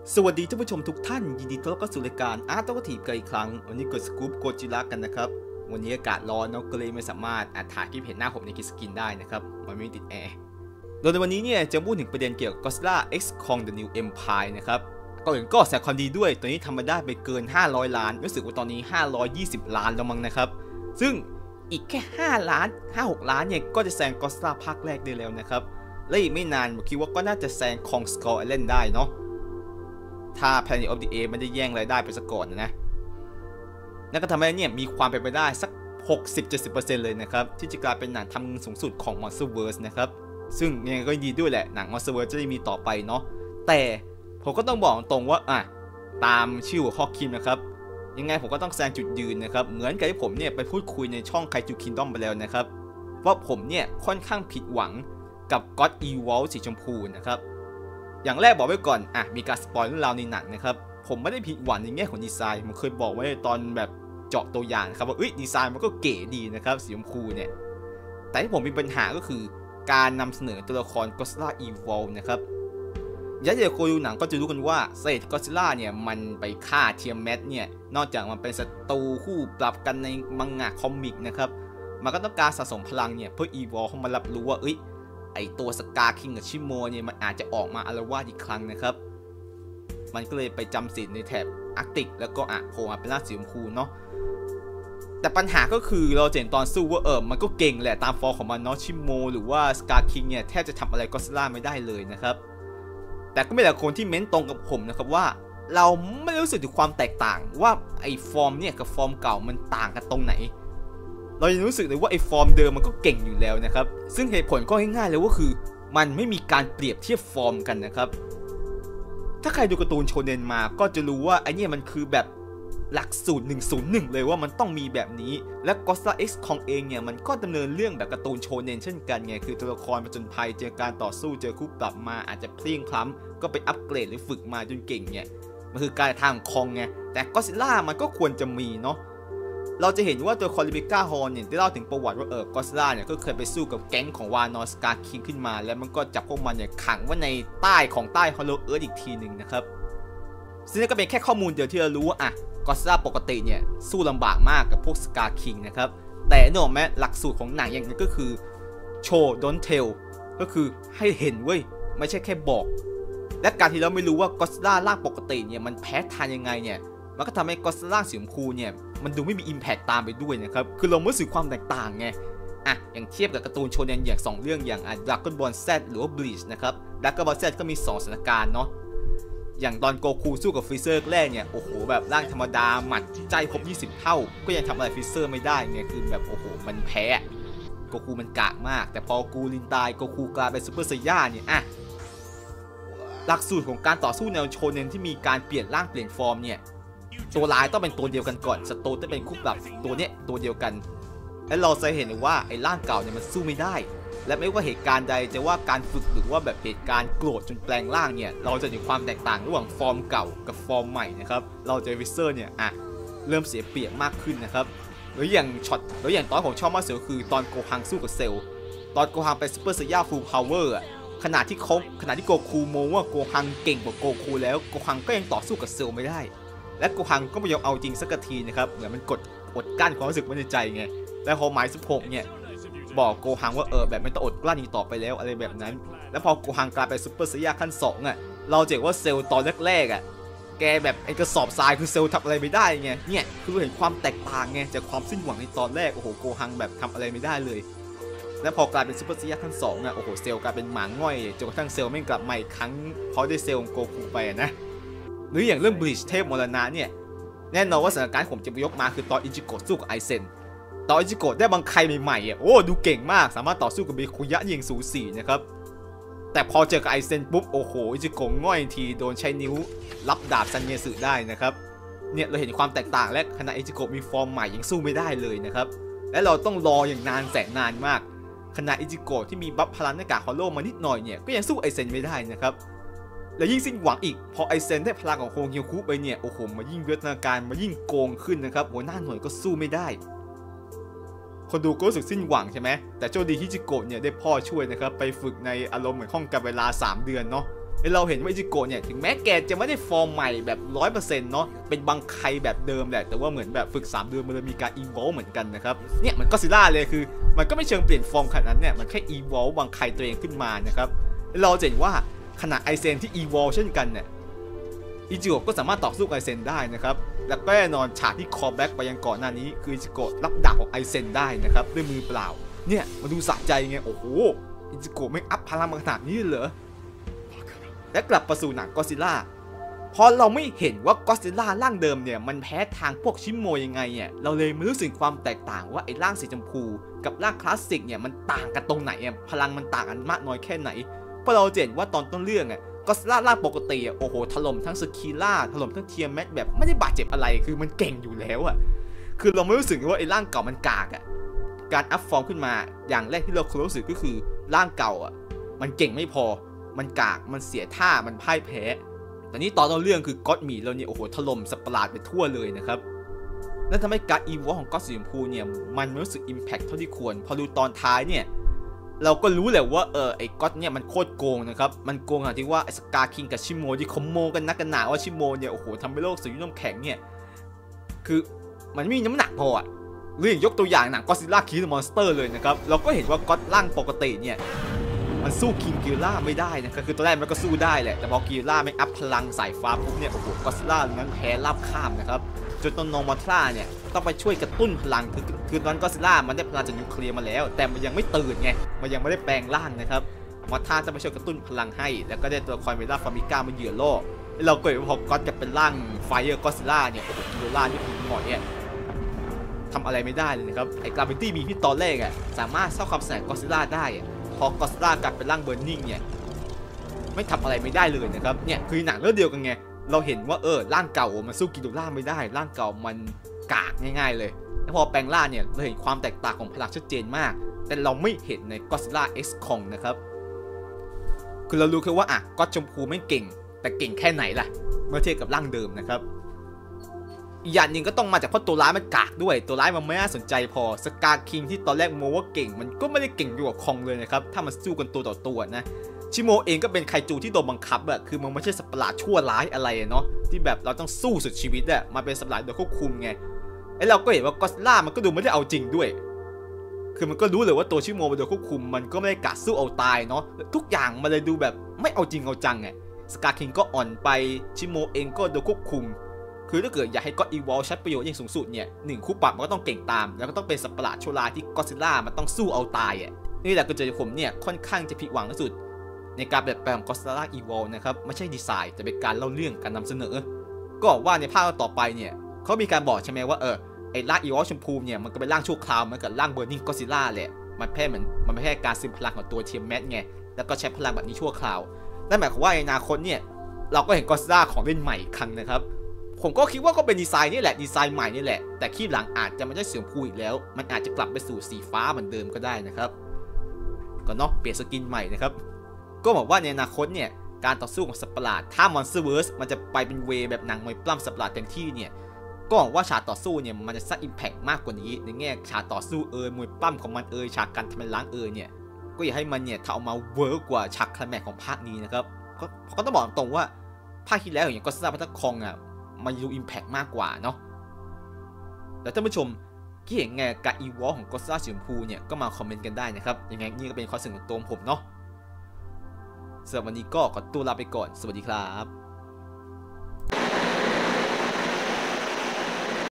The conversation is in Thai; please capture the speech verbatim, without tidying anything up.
สวัสดีท่านผู้ชมทุกท่านยินดีต้อนรับเข้าสู่รายการอาร์ตโตทีฟกันอีกครั้งวันนี้กดสกู๊ปโกจิระกันนะครับวันนี้อากาศร้อนเนาะก็เลยไม่สามารถอัดถ่ายคลิปเห็นหน้าผมในกิสกินได้นะครับมันไม่ติดแอร์โดยในวันนี้เนี่ยจะพูดถึงประเด็นเกี่ยวกับ Godzilla X Kong The New Empire นะครับก่อนอื่นก็แสดงความดีด้วยตอนนี้ทำมาได้ไปเกินห้าร้อยล้านรู้สึกว่าตอนนี้ห้าร้อยยี่สิบล้านแล้วมั้งนะครับซึ่งอีกแค่ห้าล้าน ห้าหกล้านเนี่ยก็จะแซง Godzilla ภาคแรกได้แล้วนะครับและอีกไม่นานผมคิดว่าก็น่าจะแซง Kong Skull Island ได้เนาะถ้า Planet of the Apes มันได้แย่งรายได้ไปซะก่อนนะนั่นก็ทำให้เนี่ยมีความเป็นไปได้สัก หกสิบถึงเจ็ดสิบเปอร์เซ็นต์ เลยนะครับที่จะกลายเป็นหนังทำเงินสูงสุดของ Monsterverse นะครับซึ่งยังไงก็ดีด้วยแหละหนัง Monsterverse จะได้มีต่อไปเนาะแต่ผมก็ต้องบอกตรงว่าอ่ะตามชื่อหัวข้อคลิปนะครับยังไงผมก็ต้องแสดงจุดยืนนะครับเหมือนกับที่ผมเนี่ยไปพูดคุยในช่อง Kaiju Kingdom ไปแล้วนะครับว่าผมเนี่ยค่อนข้างผิดหวังกับ God Evolve สีชมพูนะครับอย่างแรกบอกไว้ก่อนอ่ะมีการสปอยล์เรื่องราวในหนังนะครับผมไม่ได้ผิดหวังในแง่ของดีไซน์ผมเคยบอกไว้ตอนแบบเจาะตัวอย่างครับว่าเอ้ยดีไซน์มันก็เก๋ดีนะครับสีชมพูเนี่ยแต่ที่ผมมีปัญหาก็คือการนำเสนอตัวละคร Godzilla Evolve นะครับยันเดี๋ยวคนดูหนังก็จะรู้กันว่าเซต Godzilla เนี่ยมันไปฆ่าเทียมแมทเนี่ยนอกจากมันเป็นศัตรูคู่ปรับกันในมังงะคอมิกนะครับมันก็ต้องการสะสมพลังเนี่ยเพื่อ Evolve เข้ามารับรู้ว่าเอ้ยไอตัวสกาคิงกับชิโมเนี่ยมันอาจจะออกมาอาละวาดอีกครั้งนะครับมันก็เลยไปจำศีลในแถบอาร์กติกแล้วก็อ่ะโผล่มาเป็นร่างสีชมพูเนาะแต่ปัญหาก็คือเราเห็นตอนสู้ว่าเออมันก็เก่งแหละตามฟอร์ของมันเนาะชิโมหรือว่าสกาคิงเนี่ยแทบจะทำอะไรก็อดซิลล่าไม่ได้เลยนะครับแต่ก็มีหลายคนที่เม้นตรงกับผมนะครับว่าเราไม่รู้สึกถึงความแตกต่างว่าไอฟอร์มเนี่ยกับฟอร์มเก่ามันต่างกันตรงไหนเรายังรู้สึกเลยว่าไอ้ฟอร์มเดิมมันก็เก่งอยู่แล้วนะครับซึ่งเหตุผลก็ง่ายๆเลยว่าคือมันไม่มีการเปรียบเทียบฟอร์มกันนะครับถ้าใครดูการ์ตูนโชเนนมาก็จะรู้ว่าไอ้นี่มันคือแบบหลักสูตรหนึ่งศูนย์หนึ่งเลยว่ามันต้องมีแบบนี้และ Godzilla X Kong เองเนี่ยมันก็ดำเนินเรื่องแบบการ์ตูนโชเนนเช่นกันไงคือตัวละครผจญภัยเจอการต่อสู้เจอคู่ปรับมาอาจจะเพลียงพล้ำก็ไปอัปเกรดหรือฝึกมาจนเก่งเนี่ยมันคือการทางคองไงแต่ก็อดซิลล่ามันก็ควรจะมีเนาะเราจะเห็นว่าตัวคอริบิก้าฮอร์เนี่ยได้เล่าถึงประวัติว่าเออ ก็อดซิลล่าเนี่ยก็เคยไปสู้กับแก๊งของวานอสกาคิงขึ้นมาแล้วมันก็จับพวกมันเนี่ยขังไว้ในใต้ของใต้ฮอลโลเอิร์ธอีกทีหนึ่งนะครับซึ่งนี่ก็เป็นแค่ข้อมูลเดียวที่เรารู้ว่าอ่ะก็อดซิลล่าปกติเนี่ยสู้ลำบากมากกับพวกสกาคิงนะครับแต่โน้มแม้หลักสูตรของหนังอย่างนี้ก็คือโชว์ดอนเทลก็คือให้เห็นเว้ยไม่ใช่แค่บอกและการที่เราไม่รู้ว่าก็อดซิลล่าร่างปกติเนี่ยมันแพ้ทานยังไงเนี่ยมันก็ทำให้ก็อดซิลล่าสีชมพูเนี่ยมันดูไม่มี impact ตามไปด้วยนะครับคือเราไม่รู้สึกความแตกต่างไงอ่ะอย่างเทียบกับการ์ตูนโชเนนอย่างสองเรื่องอย่างอ่ะ Dragon Ball Z หรือว่า Bleach นะครับ Dragon Ball Z ก็มีสองสถานการณ์เนาะอย่างตอนโกคูสู้กับฟรีเซอร์แรกเนี่ยโอ้โหแบบร่างธรรมดาหมัดใจครบยี่สิบเท่าก็ยังทำอะไรฟรีเซอร์ไม่ได้ไงคือแบบโอ้โหมันแพ้โกคูมันกากมากแต่พอกูลินตายโกคูกลายเป็นซูเปอร์ไซย่าเนี่ยอ่ะหลักสูตรของการต่อสู้แนวโชเนนที่มีการเปลี่ยนร่างเปลี่ยนฟอร์มเนี่ยตัวร้ายต้องเป็นตัวเดียวกันก่อนศัตรูต้องเป็นคู่ปรับตัวเนี้ยตัวเดียวกันและเราจะเห็นเลยว่าไอ้ร่างเก่าเนี่ยมันสู้ไม่ได้และไม่ว่าเหตุการณ์ใดจะว่าการฝึกหรือว่าแบบเหตุการณ์โกรธจนแปลงร่างเนี่ยเราจะเห็นความแตกต่างระหว่างฟอร์มเก่ากับฟอร์มใหม่นะครับเราเจอวิเซอร์เนี่ยอ่ะเริ่มเสียเปรียบมากขึ้นนะครับหรืออย่างช็อตหรืออย่างตอนของชอบมากสุดก็คือตอนโกฮังสู้กับเซลตอนโกฮังเป็นซูเปอร์ไซย่าฟูลพาวเวอร์อ่ะขณะที่เขาขณะที่โกคูโมว่าโกฮังเก่งกว่าโกคูแล้วโกฮังก็ยังต่อสู้กับเซลไม่ได้และโกฮังก็ไม่ยอมเอาจริงสักทีนะครับเหมือนมันกดอดกั้นความรู้สึกไว้ในใจไงแล้วพอหมายสิบหกเนี่ยบอกโกฮังว่าเออแบบไม่ต้องอดกลั้นอีกต่อไปแล้วอะไรแบบนั้นแล้วพอโกฮังกลายเป็นซุปเปอร์ไซย่าขั้นสองอ่ะเราเจอว่าเซลตอนแรกๆอ่ะแกแบบไอ้กระสอบทรายคือเซลทำอะไรไม่ได้ไงเนี่ยคือเห็นความแตกต่างไงจากความสิ้นหวังในตอนแรกโอ้โหโกฮังแบบทำอะไรไม่ได้เลยแล้วพอกลายเป็นซุปเปอร์ไซย่าขั้นสองอ่ะโอ้โหเซลกลายเป็นหมาง่อยจนกระทั่งเซลไม่กลับมาอีกครั้งเพราะได้เซลของโกคูไปนะหรืออย่างเรื่องบลิชเทพมรณะเนี่ยแน่นอนว่าสถานการณ์ผมจะยกมาคือตอนอิจิโกะสู้กับไอเซนตอนอิจิโกะได้บังไคใหม่ๆอ่ะโอ้ดูเก่งมากสามารถต่อสู้กับเบคุยะยิงสูสีนะครับแต่พอเจอกับไอเซนปุ๊บโอ้โหอิจิโกะง่อยทีโดนใช้นิ้วรับดาบซันเยสึได้นะครับเนี่ยเราเห็นความแตกต่างและขณะอิจิโกะมีฟอร์มใหม่ยังสู้ไม่ได้เลยนะครับและเราต้องรออย่างนานแสนนานมากขณะอิจิโกะที่มีบัฟพลังหน้ากากฮอลโลมานิดหน่อยเนี่ยก็ยังสู้ไอเซนไม่ได้นะครับและยิ่งสิ้นหวังอีกพอไอเซนได้พลังของโฮเฮียวคุไปเนี่ยโอ้โหมายิ่งวิวัฒนาการมายิ่งโกงขึ้นนะครับหัวหน้าหน่วยก็สู้ไม่ได้คนดูก็รู้สึกสิ้นหวังใช่ไหมแต่โชคดีที่จิโกะเนี่ยได้พ่อช่วยนะครับไปฝึกในอารมณ์เหมือนห้องการเวลาสามเดือนเนาะเราเห็นว่าอิจิโกะเนี่ยถึงแม้แกจะไม่ได้ฟอร์มใหม่แบบ ร้อยเปอร์เซ็นต์ เนาะเป็นบังไคแบบเดิมแหละแต่ว่าเหมือนแบบฝึกสามเดือนมันเลยมีการอีโวลเหมือนกันนะครับเนี่ยมันก็ซิล่าเลยคือมันก็ไม่เชิงเปลี่ยนฟอร์มขนาดนั้นเนี่ยมันแค่อีโวลบังไคตัวเองขึ้นมานะครับเราจะเห็นว่าขณะไอเซนที่อีโวลเช่นกันเนี่ยอิจิโกะก็สามารถต่อสู้กับไอเซนได้นะครับแล้วก็แน่นอนฉากที่คอแบ็กไปยังก่อนหน้านี้คืออิจิโกะรับดาบของไอเซนได้นะครับด้วยมือเปล่าเนี่ยมาดูสะใจไงโอ้โหอิจิโกะไม่อัพพลังขนาดนี้เหรอและกลับมาสู่หนังก็อดซิลล่าพอเราไม่เห็นว่าก็อดซิลล่าร่างเดิมเนี่ยมันแพ้ทางพวกชิโมยังไงเนี่ยเราเลยไม่รู้สึกความแตกต่างว่าไอ้ร่างสีชมพูกับร่างคลาสสิกเนี่ยมันต่างกันตรงไหนอ่ะพลังมันต่างกันมากน้อยแค่ไหนเพราะเราเห็นว่าตอนต้นเรื่องอ่ะก็อดซิลล่าร่างปกติอ่ะโอ้โหถล่มทั้งสกีล่าถล่มทั้งเทียมแมทแบบไม่ได้บาดเจ็บอะไรคือมันเก่งอยู่แล้วอ่ะคือเราไม่รู้สึกว่าไอ้ร่างเก่ามันกากอ่ะการอัพฟอร์มขึ้นมาอย่างแรกที่เราควรรู้สึกก็คือร่างเก่าอ่ะมันเก่งไม่พอมันกากมันเสียท่ามันพ่ายแพ้แต่นี่ตอนต้นเรื่องคือก็อดหมีเราเนี่ยโอ้โหถล่มสัตว์ประหลาดไปทั่วเลยนะครับนั่นทำให้การอีโวของก็อดสีชมพูเนี่ยมันไม่รู้สึกอิมแพคเท่าที่ควรพอดูตอนท้ายเนี่ยเราก็รู้แหละว่าเออไอ้ก็อดเนี่ยมันโคตรโกงนะครับมันโกงขนาดที่ว่าไอ้สกาคิงกับชิโมที่เขาโมกันนักกันหนาว่าชิโมเนี่ยโอ้โหทำให้โลกสีน้ำแข็งเนี่ยคือมันไม่มีน้ำหนักพออะเรื่องยกตัวอย่างหนังก็อดซิลล่าคิงมอนสเตอร์เลยนะครับเราก็เห็นว่าก็อดร่างปกติเนี่ยมันสู้คิงกิลล่าไม่ได้นะครับคือตัวแรกมันก็สู้ได้แหละแต่พอกิลล่าไม่อัพพลังสายฟ้าปุ๊บเนี่ยโอ้โหก็อดซิลล่านั้นแพ้ราบคาบนะครับจนตอนนองมาทราเนี่ยต้องไปช่วยกระตุ้นพลังคือคือตอนก็อดซิลล่ามันได้พลังจากนิวเคลียร์มาแล้วแต่มันยังไม่ตื่นไงมันยังไม่ได้แปลงร่างนะครับมาทราจะไปช่วยกระตุ้นพลังให้แล้วก็ได้ตัวคอยเมล่าฟามิก้ามาเหยื่อล่อเราเกิดพอก็อดจะเป็นร่างไฟเออร์ก็อดซิลล่าเนี่ยโอ้โหกิลล่านี่คือหมอเนี่ยทำอะไรไม่ได้เลยนะครับไอ้กราวิตี้บีที่ตอนแรกอ่ะสามารถสร้างความแสงก็อดซิลล่าได้พอก็อดซิลล่ากลายเป็นร่างเบิร์นนิ่งเนี่ยไม่ทำอะไรไม่ได้เลยนะครับเนี่ยคือหนังเรื่องเดียวกันไงเราเห็นว่าเออร่างเก่ามันสู้กิโดล่าไม่ได้ร่างเก่ามันกากง่ายๆเลยแล้วพอแปลงร่างเนี่ยเราเห็นความแตกต่างของพลังชัดเจนมากแต่เราไม่เห็นในก็อดซิลล่า X คองนะครับคือเรารู้แค่ว่าอ่ะก็อดชมพูไม่เก่งแต่เก่งแค่ไหนล่ะเมื่อเทียบกับร่างเดิมนะครับอีกอย่างหนึ่งก็ต้องมาจากเพราะตัวร้ายมันกากด้วยตัวร้ายมันไม่น่าสนใจพอสกาคิงที่ตอนแรกโมว่าเก่งมันก็ไม่ได้เก่งอยู่กับคองเลยนะครับถ้ามันสู้กันตัวต่อตัวนะชิโมเองก็เป็นไคจูที่โดนบังคับอะคือมันไม่ใช่สัตว์ประหลาดชั่วร้ายอะไรเนาะที่แบบเราต้องสู้สุดชีวิตอะมาเป็นสัตว์ประหลาดโดยควบคุมไงไอเราก็เห็นว่าก็อดซิลล่ามันก็ดูไม่ได้เอาจริงด้วยคือมันก็รู้เลยว่าตัวชิโมมันโดนควบคุมมันก็ไม่ได้กะสู้เอาตายเนาะทุกอย่างมันเลยดูแบบไม่เอาจริงเอาจังไงสกาคิงก็อ่อนไปชิโมเองก็โดนควบคุมคือถ้าเกิดอยากให้ก็อดอีวอลใช้ประโยชน์อย่างสูงสุดเนี่ยหนึ่งคู่ปรับมันก็ต้องเก่งตามแล้วก็ต้องเป็นสัตว์ประหลาดชั่วร้ายที่ก็อดซิลล่ามันต้องสู้เอาตายอ่ะนี่แหละก็จะผมเนี่ยค่อนข้างจะผิดหวังที่สุดในการเปลี่ยนแปลงของก็อดซิลล่าอีวอลนะครับไม่ใช่ดีไซน์แต่เป็นการเล่าเรื่องการนำเสนอก็ว่าในภาคต่อไปเนี่ยเขามีการบอกใช่ไหมว่าเออไอ้ร่างอีวอลชมพูเนี่ยมันก็เป็นร่างชั่วคราวเหมือนกับร่างเบอร์นิ่งก็อดซิลล่าแหละมันแค่เหมือนมันไม่ใช่การซึมพลังของตัวเทียมแมทไงแล้วก็ใช้พลังแบบนี้ชั่วคราวนั่นหมายความว่าในอนาคตเนี่ยเราก็เห็นก็อดซิลล่าของเล่นใหม่อีกครั้งนะครับผมก็คิดว่าก็เป็นดีไซน์นี่แหละดีไซน์ใหม่นี่แหละแต่คลิปหลังอาจจะไม่ใช่สีชมพูอีกแล้วมันอาจจะกลับไปสู่สีฟ้าเหมือนเดิมก็ได้นะครับก็เนาะเปลี่ยนสกินใหม่นะครับก็บอกว่าในอนาคตเนี่ยการต่อสู้ของสัตว์ประหลาดถ้ามอนสเตอร์เวิร์สมันจะไปเป็นเวแบบหนังมวยปล้ำสัตว์ประหลาดเต็มที่เนี่ยก็หวังว่าฉากต่อสู้เนี่ยมันจะสร้างอิมแพคมากกว่านี้ในแง่ฉากต่อสู้เอยมวยปล้ำของมันเอยฉากการทำลายล้างเอยเนี่ยก็อยากให้มันเนี่ยทำออกมาเวิร์กกว่าฉากไคลแม็กซ์ของภาคนี้นะครับก็ก็ต้องบอกตรงว่าภาคที่แล้วอย่างก็อดซิลล่าพัตตาคองอ่ะมันดูอิมแพคมากกว่าเนาะแล้วท่านผู้ชมคิดเห็นไงกับอีวอลของก็อดซิลล่าสีชมพูเนี่ยก็มาคอมเมนต์กันได้นะครับยังไงนี่ก็เป็นข้อเสนอของตัวผมเนาะสำหรับวันนี้ก็ขอตัวลาไปก่อนสวัสดีครับ